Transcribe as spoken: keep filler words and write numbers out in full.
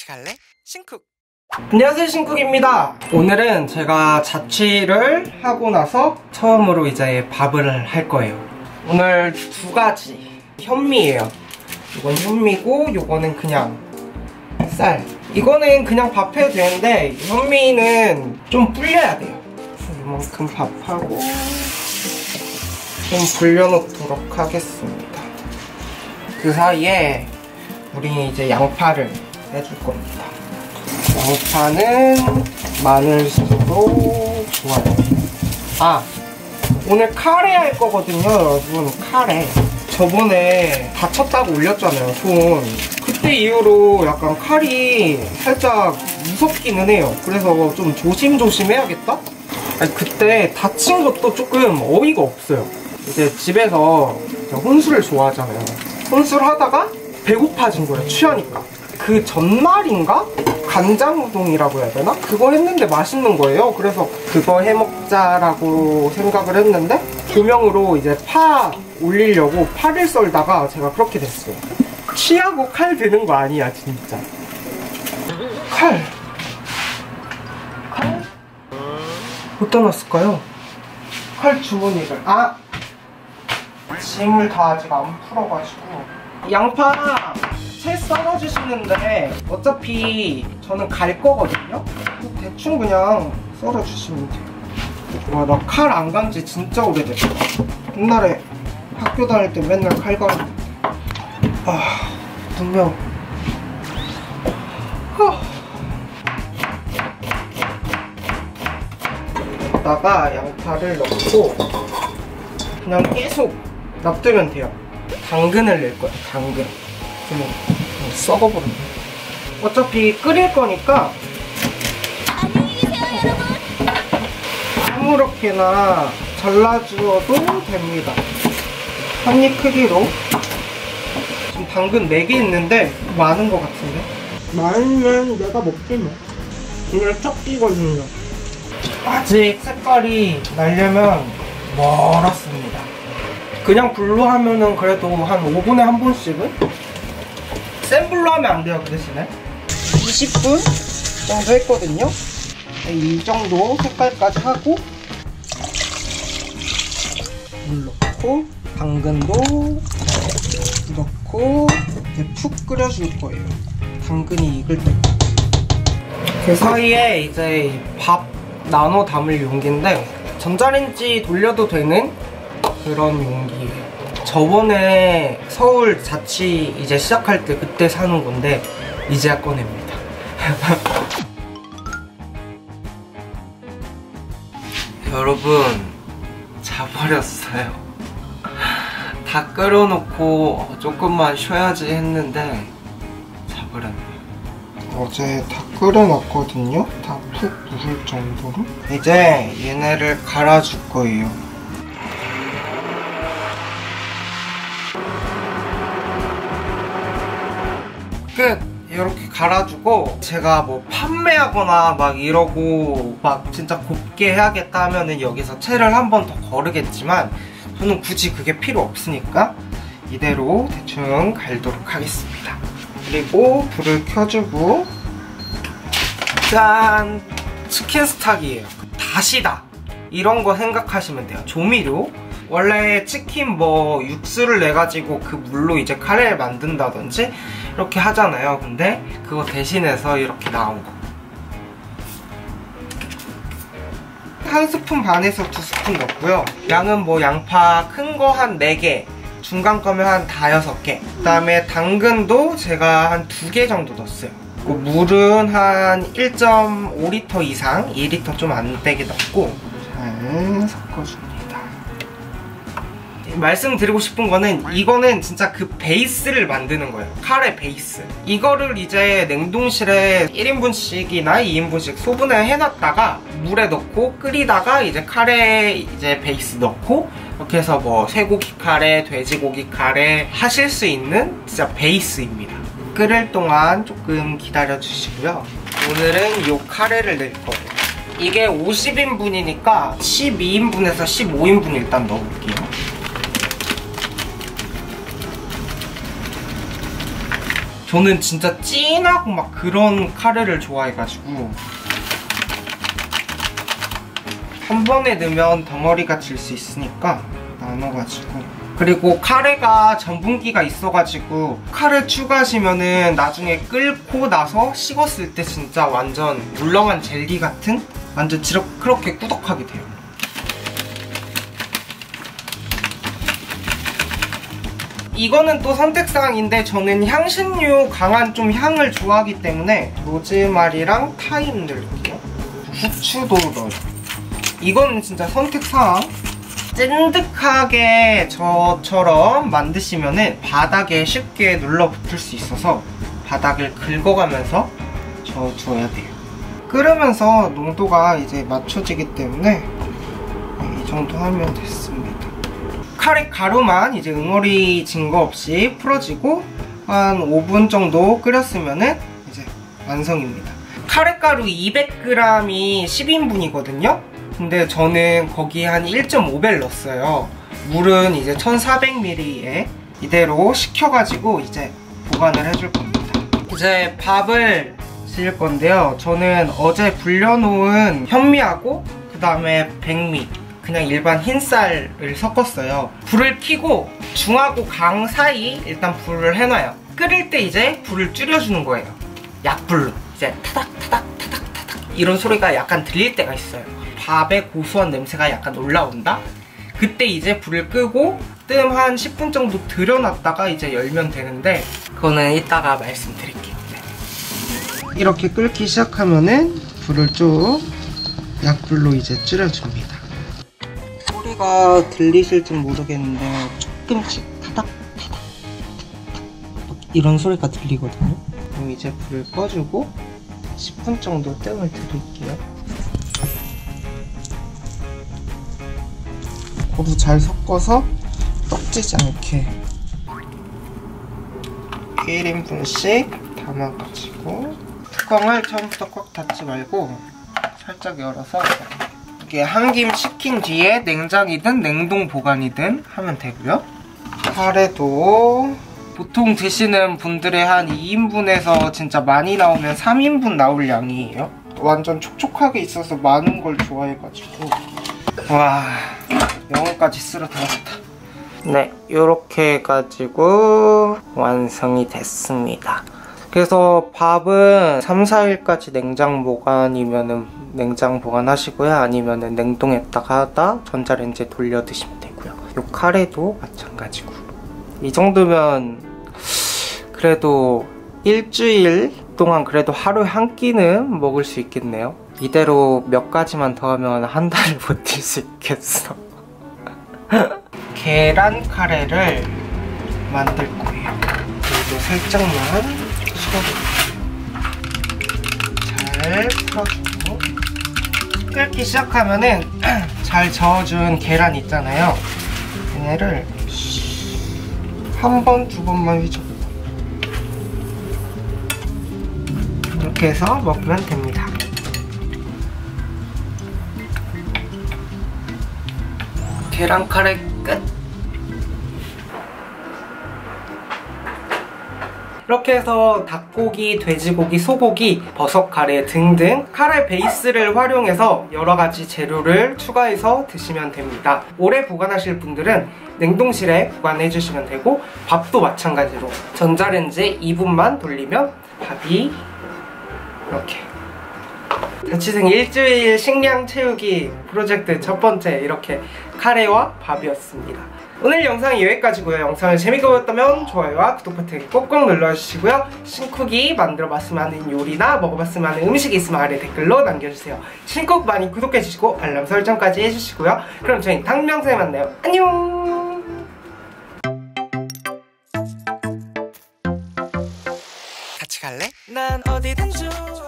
어떻게 할래? 신쿡! 안녕하세요, 신쿡입니다. 오늘은 제가 자취를 하고 나서 처음으로 이제 밥을 할 거예요. 오늘 두 가지 현미예요. 이건 현미고 이거는 그냥 쌀. 이거는 그냥 밥 해도 되는데 현미는 좀 불려야 돼요. 이만큼 밥하고 좀 불려놓도록 하겠습니다. 그 사이에 우리 이제 양파를 해줄 겁니다. 양파는 마늘수로 좋아요. 아, 오늘 카레 할 거거든요, 여러분. 카레. 저번에 다쳤다고 올렸잖아요, 손. 그때 이후로 약간 칼이 살짝 무섭기는 해요. 그래서 좀 조심조심 해야겠다? 아니, 그때 다친 것도 조금 어이가 없어요. 이제 집에서 혼술을 좋아하잖아요. 혼술 하다가 배고파진 거예요, 취하니까. 그 전날인가? 간장우동이라고 해야 되나? 그거 했는데 맛있는 거예요. 그래서 그거 해먹자라고 생각을 했는데 조명으로 이제 파 올리려고 파를 썰다가 제가 그렇게 됐어요. 취하고 칼 드는 거 아니야, 진짜. 칼. 칼? 어디다 놨을까요? 칼 주머니를. 아! 짐을 다 아직 안 풀어가지고. 양파 채 썰어주시는데 어차피 저는 갈 거거든요? 대충 그냥 썰어주시면 돼요. 와, 나 칼 안 간 지 진짜 오래됐어. 옛날에 학교 다닐 때 맨날 칼 갈았는데. 아, 분명. 여기다가 양파를 넣고 그냥 계속 놔두면 돼요. 당근을 넣을 거야, 당근. 좀 썩어버렸네. 어차피 끓일 거니까 아무렇게나 잘라주어도 됩니다. 한 입 크기로. 지금 당근 네 개 있는데 많은 것 같은데? 많으면 내가 먹지 뭐. 오늘 첫 끼거든요. 아직 색깔이 나려면 멀었습니다. 그냥 불로 하면은 그래도 한 오 분에 한 번씩은? 센 불로 하면 안 돼요, 그 대신에. 이십 분 정도 했거든요. 이 정도 색깔까지 하고 물 넣고 당근도 넣고 이제 푹 끓여줄 거예요. 당근이 익을 때. 그 사이에 이제 밥 나눠 담을 용기인데 전자레인지 돌려도 되는 그런 용기예요. 저번에 서울 자취 이제 시작할 때 그때 사는 건데 이제야 꺼냅니다. 여러분, 자버렸어요. 다 끓여놓고 조금만 쉬어야지 했는데 자버렸네요. 어제 다 끓여놨거든요? 다 푹 부을 정도로. 이제 얘네를 갈아줄 거예요. 끝! 이렇게 갈아주고 제가 뭐 판매하거나 막 이러고 막 진짜 곱게 해야겠다 하면은 여기서 채를 한 번 더 거르겠지만 저는 굳이 그게 필요 없으니까 이대로 대충 갈도록 하겠습니다. 그리고 불을 켜주고 짠! 치킨 스탁이에요. 다시다! 이런 거 생각하시면 돼요. 조미료. 원래 치킨 뭐 육수를 내가지고 그 물로 이제 카레를 만든다든지 이렇게 하잖아요. 근데 그거 대신해서 이렇게 나온 거. 한 스푼 반에서 두 스푼 넣고요. 양은 뭐 양파 큰 거 한 네 개, 중간 거면 한 다여섯 개. 그 다음에 당근도 제가 한 두 개 정도 넣었어요. 그 물은 한 일 점 오 리터 이상, 이 리터 좀 안 되게 넣고 잘 섞어줍니다. 말씀드리고 싶은 거는 이거는 진짜 그 베이스를 만드는 거예요. 카레 베이스. 이거를 이제 냉동실에 일 인분씩이나 이 인분씩 소분을 해놨다가 물에 넣고 끓이다가 이제 카레 이제 베이스 넣고 이렇게 해서 뭐 쇠고기 카레, 돼지고기 카레 하실 수 있는 진짜 베이스입니다. 끓일 동안 조금 기다려 주시고요. 오늘은 이 카레를 넣을 거예요. 이게 오십 인분이니까 십이 인분에서 십오 인분 일단 넣어볼게요. 저는 진짜 진하고 막 그런 카레를 좋아해가지고 한 번에 넣으면 덩어리가 질 수 있으니까 나눠가지고. 그리고 카레가 전분기가 있어가지고 카레 추가하시면은 나중에 끓고 나서 식었을 때 진짜 완전 물렁한 젤리 같은 완전 지럽 그렇게 꾸덕하게 돼요. 이거는 또 선택사항인데 저는 향신료 강한 좀 향을 좋아하기 때문에 로즈마리랑 타임 넣을게요. 후추도 넣어요. 이건 진짜 선택사항. 찐득하게 저처럼 만드시면은 바닥에 쉽게 눌러붙을 수 있어서 바닥을 긁어가면서 저어줘야 돼요. 끓으면서 농도가 이제 맞춰지기 때문에 이 정도 하면 됐습니다. 카레 가루만 이제 응어리진 거 없이 풀어지고 한 오 분 정도 끓였으면은 이제 완성입니다. 카레 가루 이백 그램이 십 인분이거든요. 근데 저는 거기에 한 일 점 오 배 넣었어요. 물은 이제 천사백 밀리리터에 이대로 식혀가지고 이제 보관을 해줄 겁니다. 이제 밥을 지을 건데요. 저는 어제 불려놓은 현미하고 그 다음에 백미, 그냥 일반 흰쌀을 섞었어요. 불을 켜고 중하고 강 사이 일단 불을 해놔요. 끓일 때 이제 불을 줄여주는 거예요. 약불로. 이제 타닥타닥 타닥 타닥 이런 소리가 약간 들릴 때가 있어요. 밥의 고소한 냄새가 약간 올라온다? 그때 이제 불을 끄고 뜸 한 십 분 정도 들여놨다가 이제 열면 되는데 그거는 이따가 말씀드릴게요. 네. 이렇게 끓기 시작하면은 불을 쭉 약불로 이제 줄여줍니다. 소리가 들리실지 모르겠는데 조금씩 타닥 타닥 타닥 이런 소리가 들리거든요. 그럼 이제 불을 꺼주고 십 분 정도 뜸을 들일게요. 고루 잘 섞어서 떡지지 않게 일 인분씩 담아가지고 뚜껑을 처음부터 꽉 닫지 말고 살짝 열어서 이게 한 김 식힌 뒤에 냉장이든 냉동 보관이든 하면 되고요. 카레도 보통 드시는 분들의 한 이 인분에서 진짜 많이 나오면 삼 인분 나올 양이에요. 완전 촉촉하게 있어서 많은 걸 좋아해가지고. 와, 영혼까지 쓸어 담았다. 네, 요렇게 해가지고 완성이 됐습니다. 그래서 밥은 삼, 사 일까지 냉장 보관이면은 냉장 보관하시고요. 아니면은 냉동했다가 하다 전자레인지에 돌려 드시면 되고요. 요 카레도 마찬가지고. 이 정도면 그래도 일주일 동안 그래도 하루에 한 끼는 먹을 수 있겠네요. 이대로 몇 가지만 더 하면 한 달을 버틸 수 있겠어. 계란 카레를 만들 거예요. 그리고 살짝만 식어볼게요. 잘 풀어주고 끓기 시작하면은 잘 저어준 계란 있잖아요. 얘네를 한 번, 두 번만 휘저어요. 이렇게 해서 먹으면 됩니다. 계란 카레 끝! 이렇게 해서 닭고기, 돼지고기, 소고기, 버섯 카레 등등 카레 베이스를 활용해서 여러가지 재료를 추가해서 드시면 됩니다. 오래 보관하실 분들은 냉동실에 보관해주시면 되고 밥도 마찬가지로 전자레인지에 이 분만 돌리면 밥이 이렇게 자취생 일주일 식량 채우기 프로젝트 첫 번째 이렇게 카레와 밥이었습니다. 오늘 영상은 여기까지고요. 영상을 재밌게 보셨다면 좋아요와 구독 버튼 꼭꼭 눌러주시고요. 신쿡이 만들어봤으면 하는 요리나 먹어봤으면 하는 음식이 있으면 아래 댓글로 남겨주세요. 신쿡 많이 구독해주시고 알람 설정까지 해주시고요. 그럼 저희 다음 영상에 만나요. 안녕. 같이 갈래? 난 어디든 좋아.